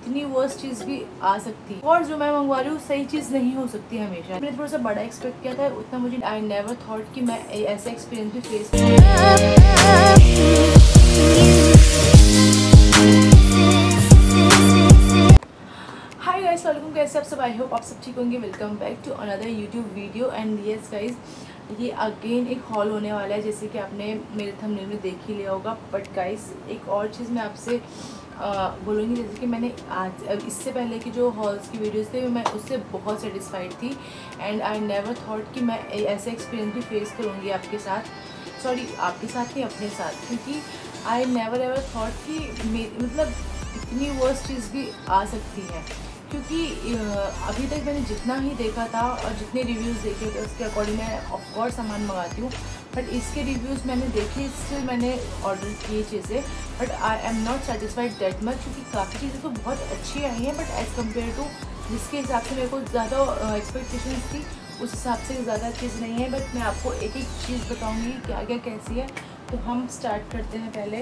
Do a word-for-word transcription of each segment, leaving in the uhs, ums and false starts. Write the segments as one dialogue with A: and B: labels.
A: इतनी वर्स्ट चीज़ भी आ सकती है, और जो मैं मंगवा रही हूँ सही चीज़ नहीं हो सकती हमेशा। मैंने थोड़ा सा बड़ा एक्सपेक्ट किया था, उतना मुझे आई नेवर थॉट कि मैं ऐसा एक्सपीरियंस भी फेस हाय गाइस, वालेकुम, कैसे आप सब? आई होप आप सब ठीक होंगे। Welcome back to another YouTube video. And yes guys, ये अगेन एक हॉल होने वाला है, जैसे कि आपने मेरे थंबनेल में देख ही लिया होगा। बट गाइस, एक और चीज़ मैं आपसे बोलूँगी, जैसे कि मैंने आज इससे पहले की जो हॉल्स की वीडियोस थे मैं उससे बहुत सेटिस्फाइड थी। एंड आई नेवर थॉट कि मैं ऐसा एक्सपीरियंस भी फेस करूँगी आपके साथ, सॉरी आपके साथ नहीं, अपने साथ। क्योंकि आई नेवर एवर थॉट कि मतलब इतनी वर्स्ट चीज़ भी आ सकती है। क्योंकि अभी तक मैंने जितना ही देखा था और जितने रिव्यूज़ देखे थे उसके अकॉर्डिंग मैं ऑफकोर्स सामान मंगाती हूँ, बट इसके रिव्यूज़ मैंने देखे, स्टिल मैंने ऑर्डर किए चीज़ें, but I am not satisfied that much. क्योंकि काफ़ी चीज़ें तो बहुत अच्छी आई हैं, बट एज़ कम्पेयर टू जिसके हिसाब से मेरे को ज़्यादा एक्सपेक्टेशंस थी उस हिसाब से ज़्यादा चीज़ नहीं है। बट मैं आपको एक एक चीज़ बताऊँगी क्या क्या कैसी है। तो हम स्टार्ट करते हैं, पहले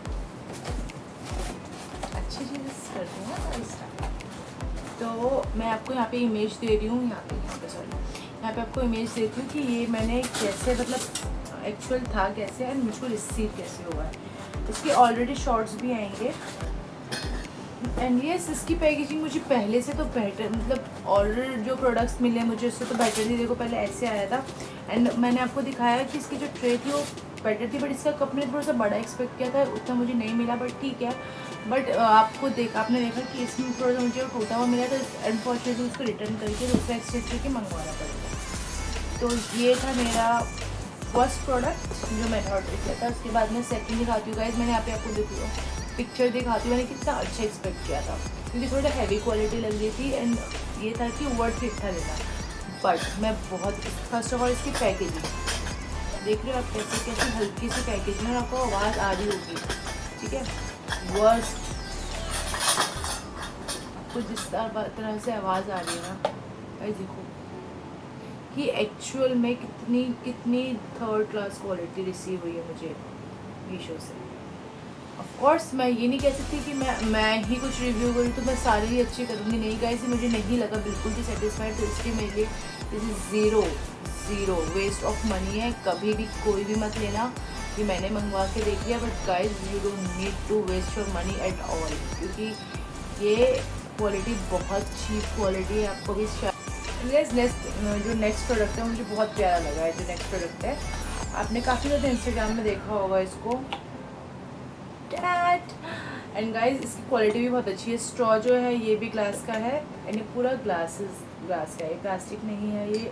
A: अच्छी चीज़ करते हैं ना स्टार्ट। तो मैं आपको यहाँ पे इमेज दे रही हूँ, यहाँ पे यहाँ पे सॉरी यहाँ पे आपको इमेज देती हूँ कि ये मैंने कैसे मतलब एक्चुअल था कैसे एंड मुझको रिसीव कैसे हुआ है। इसके ऑलरेडी शॉर्ट्स भी आएंगे। एंड येस, इसकी पैकेजिंग मुझे पहले से तो बेटर, मतलब ऑर्डर जो प्रोडक्ट्स मिले मुझे उससे तो बेटर थी। देखो पहले ऐसे आया था एंड मैंने आपको दिखाया कि इसकी जो ट्रे थी वो बेटर थी, बट इसका कप मैंने थोड़ा सा बड़ा एक्सपेक्ट किया था, उतना मुझे नहीं मिला, बट ठीक है। बट आपको देख आपने देखा कि इसमें थोड़ा सा मुझे टूटा हुआ मिला, तो अनफॉर्चुनेटली उसको रिटर्न करके दूसरा एक्सचेंज करके मंगवाना पड़ेगा। तो ये था मेरा फर्स्ट प्रोडक्ट जो मैंने ऑर्डर किया था। उसके बाद मैं सेकंड दिखाती हूँ गाइस। मैंने यहाँ पे आपको देखो पिक्चर दिखाती हूँ, मैंने कितना अच्छा एक्सपेक्ट किया था क्योंकि थोड़ा हैवी क्वालिटी लग रही थी एंड ये था कि वर्थ इट था लेना। बट मैं बहुत फर्स्ट ऑफ ऑल इसकी पैकेजिंग देख रहे हो आप, कैसे कैसे हल्की सी पैकेजिंग है, आपको आवाज़ आ रही होगी, ठीक है। वर्स्ट कुछ जिस तरह से आवाज़ आ रही है ना भाई, देखो कि एक्चुअल में कितनी कितनी थर्ड क्लास क्वालिटी रिसीव हुई है मुझे मीशो से। ऑफ कोर्स मैं ये नहीं कह सकती कि मैं मैं ही कुछ रिव्यू करूँ तो मैं सारे ही अच्छे करूँगी, नहीं गाइस, मुझे नहीं लगा बिल्कुल भी सेटिस्फाइड। तो इसलिए मेरे लिए this is zero zero waste of money है। कभी भी कोई भी मत लेना कि मैंने मंगवा के देख लिया, but guys you don't need to waste your money at all, क्योंकि ये क्वालिटी बहुत चीप क्वालिटी है। आपको भी नेक्स्ट जो नेक्स्ट प्रोडक्ट है मुझे बहुत प्यारा लगा है। जो नेक्स्ट प्रोडक्ट है आपने काफ़ी ज़्यादा इंस्टाग्राम में देखा होगा इसको, एंड गाइस इसकी क्वालिटी भी बहुत अच्छी है। स्ट्रॉ जो है ये भी ग्लास का है एंड ये पूरा ग्लास ग्लास का है, प्लास्टिक नहीं है, ये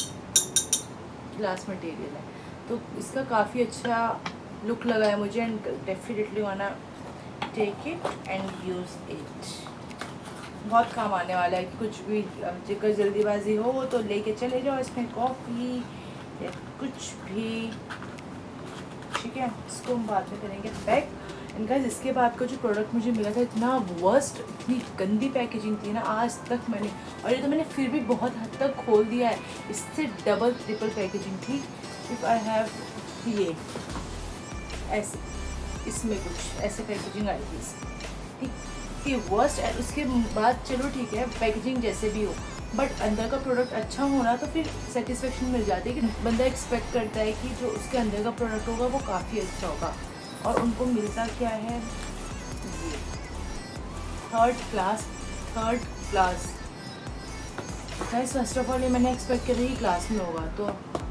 A: ग्लास मटेरियल है। तो इसका काफ़ी अच्छा लुक लगा है मुझे and definitely wanna take it and use it. बहुत काम आने वाला है कि कुछ भी अगर जल्दीबाजी हो तो लेके चले जाओ, इसमें कॉफ़ी या कुछ भी, ठीक है। इसको हम बाद में करेंगे पैक। एंड गाइस इसके बाद का जो प्रोडक्ट मुझे मिला था, इतना वर्स्ट, इतनी गंदी पैकेजिंग थी ना आज तक मैंने, और ये तो मैंने फिर भी बहुत हद तक खोल दिया है, इससे डबल ट्रिपल पैकेजिंग थी। इफ़ आई हैव ये ऐसे, इसमें कुछ ऐसे पैकेजिंग आई थी ठीक कि वर्स्ट। एंड उसके बाद चलो ठीक है पैकेजिंग जैसे भी हो, बट अंदर का प्रोडक्ट अच्छा होना तो फिर सेटिस्फेक्शन मिल जाती है कि बंदा एक्सपेक्ट करता है कि जो उसके अंदर का प्रोडक्ट होगा वो काफ़ी अच्छा होगा। और उनको मिलता क्या है, ये third class third class guys. First of all ये मैंने एक्सपेक्ट किया था कि क्लास में होगा, तो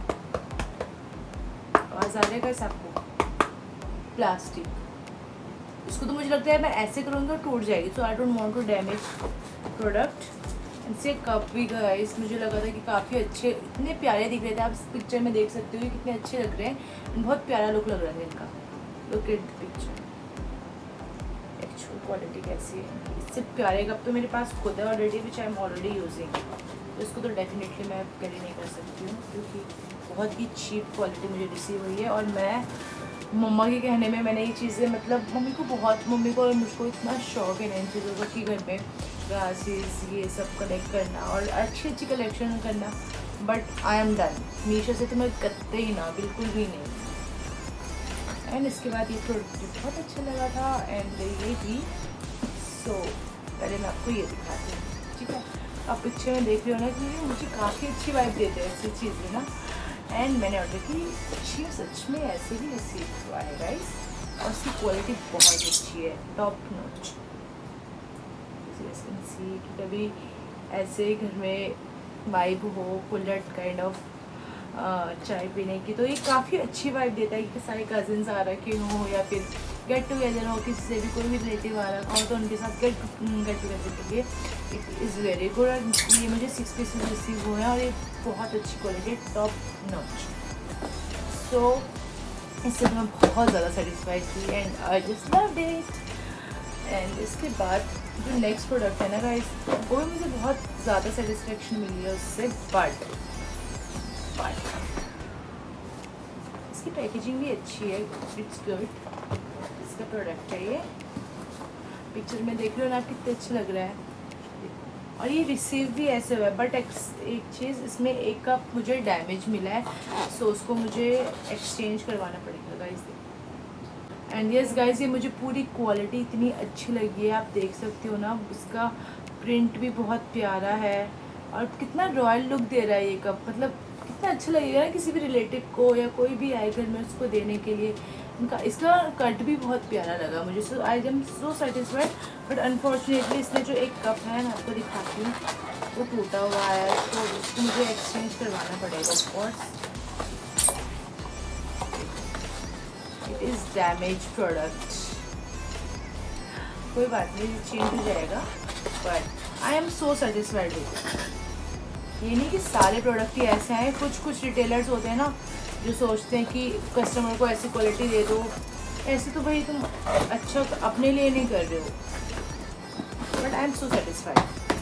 A: आवाज़ आ रहा है गाइस आपको, प्लास्टिक। इसको तो मुझे लगता है मैं ऐसे करूँगी और टूट जाएगी, so I don't want to damage product. इनसे कप भी गाइस मुझे लगा था कि काफ़ी अच्छे, इतने प्यारे दिख रहे थे, आप इस पिक्चर में देख सकते हो कितने अच्छे लग रहे हैं, बहुत प्यारा लुक लग रहा है इनका। Look at the picture, actual quality कैसी है। इससे प्यारे कप तो मेरे पास खुद है already, which I am already using, तो इसको तो डेफिनेटली मैं कैरी नहीं कर सकती हूँ क्योंकि बहुत ही चीप क्वालिटी मुझे रिसीव हुई है। और मैं मम्मा के कहने में मैंने ये चीज़ें, मतलब मम्मी को बहुत, मम्मी को और मुझको इतना शौक है इन चीज़ों का कि घर में ग्लासेस ये सब कलेक्ट करना और अच्छी अच्छी कलेक्शन करना, but I am done. Meesho से तो मैं करते ही ना, बिल्कुल भी नहीं। एंड इसके बाद ये प्रोडक्ट मुझे बहुत अच्छा लगा था एंड ये भी, सो पहले मैं आपको ये दिखाती हूँ, ठीक है। आप पिक्चर में देख रहे हो ना कि मुझे काफ़ी अच्छी वाइब देते हैं ऐसी चीज़ें ना। एंड मैंने ऑर्डर की, अच्छी सच में ऐसे ही रिसीव हुआ है गाइस, और उसकी क्वालिटी बहुत अच्छी है, टॉप नॉच। सी कि कभी ऐसे घर में वाइब हो कुल्हड़ काइंड ऑफ चाय पीने की, तो ये काफ़ी अच्छी वाइब देता है कि सारे कजिन्स आ रखे हों या फिर गेट टुगेदर हो, किसी से भी कोई भी रिलेटिव आ रखा हो तो उनके साथ गेट गेट टुगेदर के लिए इट इज़ वेरी गुड। ये मुझे सिक्स पीसेस रिसीव हुए हैं और ये बहुत अच्छी क्वालिटी, टॉप नॉच। सो इससे मैं बहुत ज़्यादा सेटिस्फाइड थी and I just loved it. And इसके बाद जो नेक्स्ट प्रोडक्ट है ना गाइस, वो भी मुझे बहुत ज़्यादा सेटिस्फेक्शन मिली है उससे, बट बट इसकी पैकेजिंग भी अच्छी है, इट्स गुड। इसका प्रोडक्ट है ये, पिक्चर में देख रहे हो ना आप कितने अच्छा लग रहा है, और ये रिसीव भी ऐसे हुआ है। बट एक चीज़ इसमें एक कप मुझे डैमेज मिला है, सो उसको मुझे एक्सचेंज करवाना पड़ेगा गाइस। एंड यस गाइस, ये मुझे पूरी क्वालिटी इतनी अच्छी लगी है, आप देख सकते हो ना, उसका प्रिंट भी बहुत प्यारा है और कितना रॉयल लुक दे रहा है ये कप। मतलब कितना अच्छा लगेगा ना किसी भी रिलेटिव को या कोई भी आए घर में उसको देने के लिए। इनका इसका कट भी बहुत प्यारा लगा मुझे, so I am so satisfied. But unfortunately इसमें जो एक कप है मैं आपको दिखाती हूँ, वो टूटा हुआ है, तो उसको मुझे एक्सचेंज करवाना पड़ेगा of course. It is damage product, कोई बात नहीं, चेंज हो जाएगा। But I am so satisfied with. ये नहीं कि सारे प्रोडक्ट ही ऐसे हैं, कुछ कुछ रिटेलर्स होते हैं ना जो सोचते हैं कि कस्टमर को ऐसी क्वालिटी दे दो, ऐसे तो भाई तुम अच्छा अपने लिए नहीं कर रहे हो। But I am so satisfied.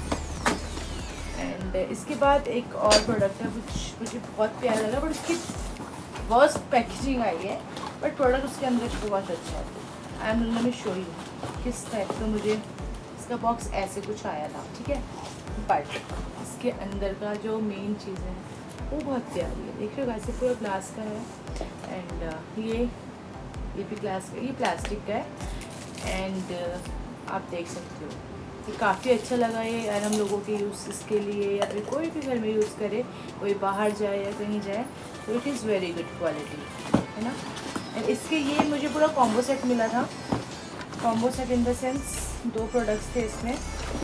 A: And इसके बाद एक और प्रोडक्ट है कुछ मुझे बहुत प्यारा लगा, बट उसकी वर्स्ट पैकेजिंग आई है, बट प्रोडक्ट उसके अंदर बहुत अच्छा है। I am going to show you किस टाइप का मुझे इसका बॉक्स ऐसे कुछ आया था, ठीक है। बट इसके अंदर का जो मेन चीज़ है वो बहुत प्यारी है, देख रहे हो ऐसे पूरा ग्लास का है। एंड uh, ये ये भी ग्लास का, ये प्लास्टिक का है। एंड uh, आप देख सकते हो ये काफ़ी अच्छा लगा ये, और हम लोगों के यूज़ इसके लिए या फिर कोई भी घर में यूज़ करे, कोई बाहर जाए या कहीं जाए, तो it is very good quality, है ना। एंड इसके ये मुझे पूरा कॉम्बो सेट मिला था, combo set in the sense दो प्रोडक्ट्स थे इसमें।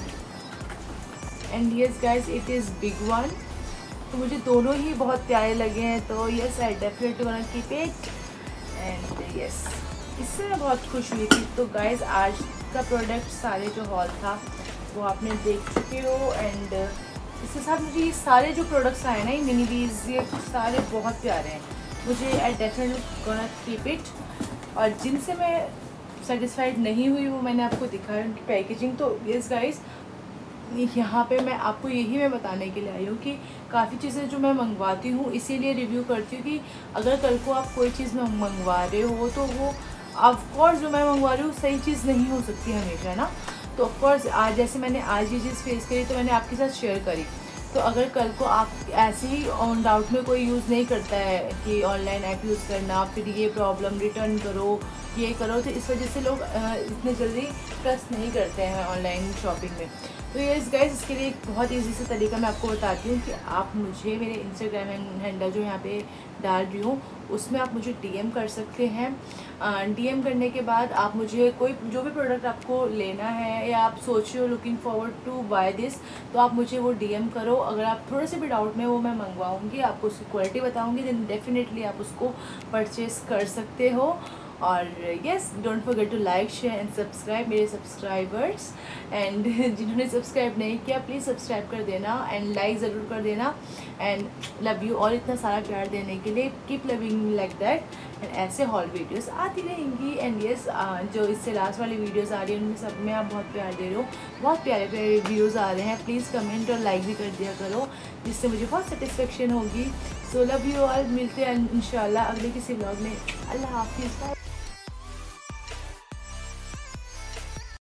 A: And yes guys, it is big one, तो मुझे दोनों ही बहुत प्यारे लगे हैं, तो yes I definitely want to keep it. And yes, इससे मैं बहुत खुश हुई थी। तो गाइज आज का प्रोडक्ट सारे जो हॉल था वो आपने देख चुके हो। एंड इसके साथ मुझे ये सारे जो प्रोडक्ट्स आए ना, ये मिनी बीज, ये सारे बहुत प्यारे हैं, मुझे I definitely gonna keep it. और जिनसे मैं सेटिस्फाइड नहीं हुई वो मैंने आपको दिखाया उनकी पैकेजिंग। तो यस गाइज, यहाँ पे मैं आपको यही मैं बताने के लिए आई हूँ कि काफ़ी चीज़ें जो मैं मंगवाती हूँ इसीलिए रिव्यू करती हूँ कि अगर कल को आप कोई चीज़ मंगवा रहे हो तो वो ऑफकोर्स जो मैं मंगवा रही हूँ सही चीज़ नहीं हो सकती हमेशा ना। तो ऑफकोर्स आज जैसे मैंने आज ये चीज़ फेस करी तो मैंने आपके साथ शेयर करी। तो अगर कल को आप ऐसे ही ऑन डाउट में कोई यूज़ नहीं करता है कि ऑनलाइन ऐप यूज़ करना, फिर ये प्रॉब्लम रिटर्न करो, ये करो, तो इस वजह से लोग इतने जल्दी ट्रस्ट नहीं करते हैं ऑनलाइन शॉपिंग में। तो ये इस गाइस, इसके लिए एक बहुत इजी सा तरीका मैं आपको बताती हूँ कि आप मुझे मेरे इंस्टाग्राम हैंडल जो यहाँ पे डाल रही हूँ उसमें आप मुझे डीएम कर सकते हैं। डीएम करने के बाद आप मुझे कोई जो भी प्रोडक्ट आपको लेना है या आप सोच रहे हो looking forward to buy this, तो आप मुझे वो डीएम करो। अगर आप थोड़े से भी डाउट में, वो मैं मंगवाऊँगी, आपको उसकी क्वालिटी बताऊँगी, देन डेफिनेटली आप उसको परचेज़ कर सकते हो। और yes, don't forget to like share and subscribe मेरे सब्सक्राइबर्स। एंड जिन्होंने सब्सक्राइब नहीं किया प्लीज़ सब्सक्राइब कर देना एंड लाइक ज़रूर कर देना। एंड लव यू, और इतना सारा प्यार देने के लिए keep loving me like that. And ऐसे हॉल वीडियोस आती रहेंगी। एंड येस, जो इससे लास्ट वाली वीडियोस आ रही है उनमें सब में आप बहुत प्यार दे रहे हो, बहुत प्यारे प्यारे व्यूज़ आ रहे हैं। प्लीज़ कमेंट और लाइक भी कर दिया करो, जिससे मुझे बहुत सेटिस्फेक्शन होगी। सो लव यू ऑल, मिलते हैं इंशाल्लाह अगले किसी व्लॉग में। अल्लाह हाफिज़।